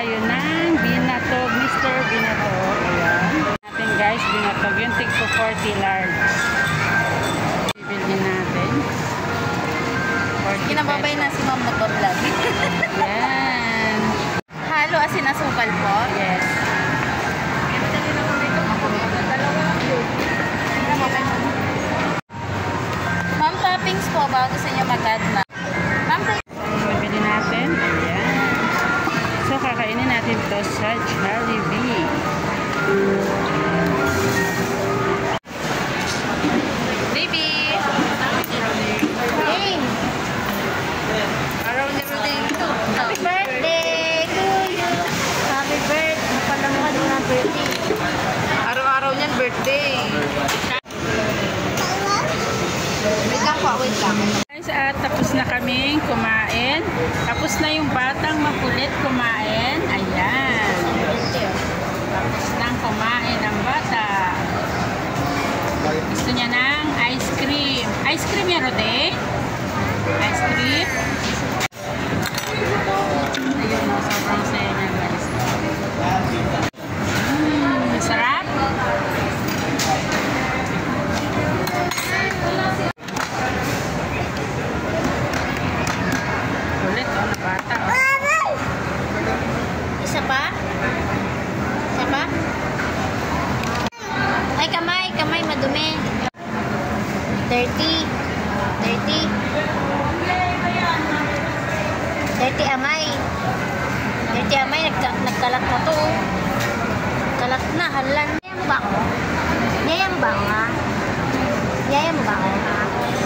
tayo ng binatog, Mr. Binatog. Ayan. Natin guys, binatog. Yung tig po 40 large. Bibilhin natin. Kinababay na si Ma'am Motovlog. Yan. Halo asin asukal po. Yes. Ma'am, toppings po ba gusto niyo mag-add na? Ma'am, Bibili natin. Ayan. So, kakainin natin ito sa Jollibee. baby! Hey! Araw ni Rodrigo. Happy birthday to you! Happy birthday! Napalamuhan mo ng birthday. Araw-araw niyan birthday. Wait lang. Guys, tapos na kaming kumain. Tapos na yung batang makulit kumain. Ayan. Tapos nang kumain ang bata. Gusto niya ng ice cream. Ice cream yan, Rode? Ice cream? Ayun, no, sobrang saya niya, guys. Masarap? Kulit, oh, na bata, oh. Isa pa? Isa pa? Ay, kamay. Kamay, madumi. 30. 30. 30 amay. 30 amay. Nagkalat na to. Kalat na. Halan. Yaya mo ba ako? Yaya mo ba ako, ha? Yaya mo ba ako, ha?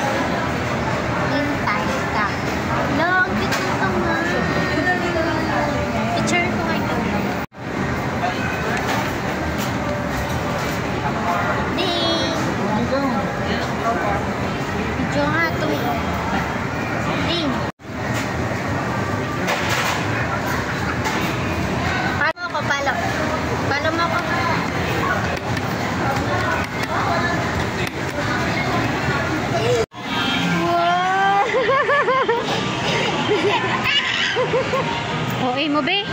Hintay ka. Long, cute na ito, ha? Picture ko ngayon. Ding! Video nga ito. Ding! Palo ako, palo. Palo mo ako. Wow! Okay mo, be?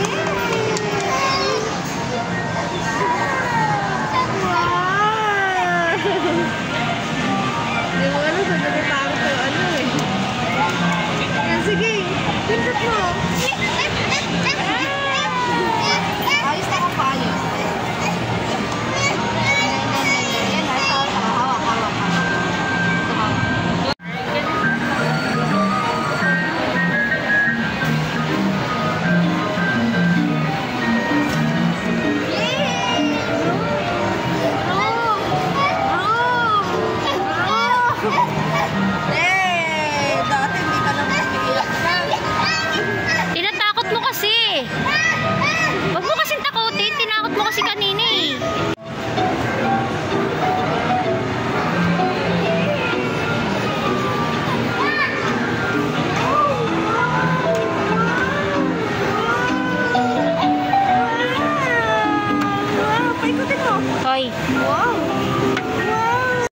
Hindi mo alam, sandali pa ako sa ano eh. Yan, sige. Pindot mo. Ayos na ako, ayos. Yan, hawak. Dati hindi ka naman nakikiyak na. Tinatakot mo kasi. Huwag mo kasing takutin. Tinakot mo kasi kanina